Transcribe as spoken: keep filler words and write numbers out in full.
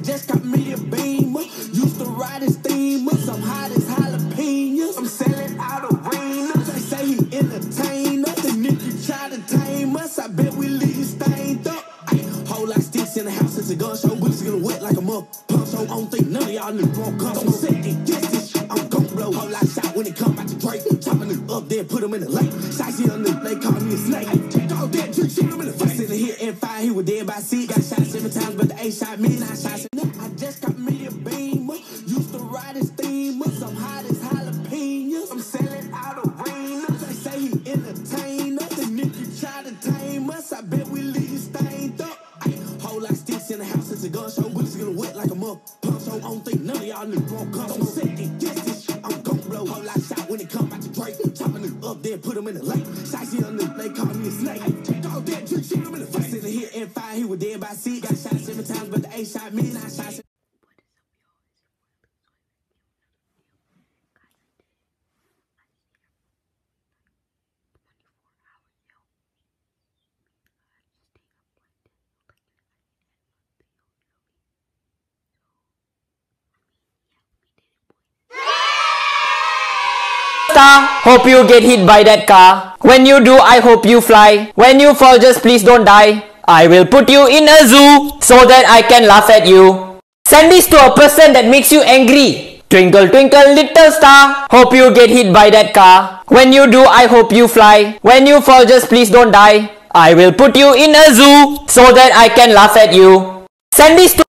just got me a Beamer. Used to ride his steamers. I'm hot as jalapenos. I'm selling out arenas. They say he entertain us. And if you try to tame us, I bet we leave you stained up. Ay, whole lot of sticks in the house. It's a gun show. We just gonna wet like a mug. Pump so I don't think none of y'all niggas won't come. Don't sit and get this shit. I'm gon' blow. Whole lot shot when it come out the Drake. Chopping it up there, put him in the lake. Shicey on the they call me a snake. Take all that trick, shoot him in the face. Sitting here and fire, he was dead by sea. Got shot seven times, but the A shot me. Nine shots. I just got me a Beamer. Used to ride his steamers. I'm hot as jalapenos. I'm selling out arenas. They say he entertain us. And if you try to tame us, I bet we leave you stained up. Ay, whole lot of sticks in the house. It's a gun show. We just gonna wet like a mug. Pump so I don't think none of y'all niggas won't come. Don't sit and get this shit. I'm gon' blow. Whole lot shot when it come out the Drake. Chopping it up there, put him in the lake. Shicey on the they call me a snake. Take all that trick, shoot him in the face. Sitting here and fire, he was dead by sea. Got shot seven times, but the A shot me. Nine shots. Hope you get hit by that car. When you do, I hope you fly. When you fall, just please don't die. I will put you in a zoo so that I can laugh at you. Send this to a person that makes you angry. Twinkle twinkle little star, hope you get hit by that car. When you do, I hope you fly. When you fall, just please don't die. I will put you in a zoo so that I can laugh at you. Send this to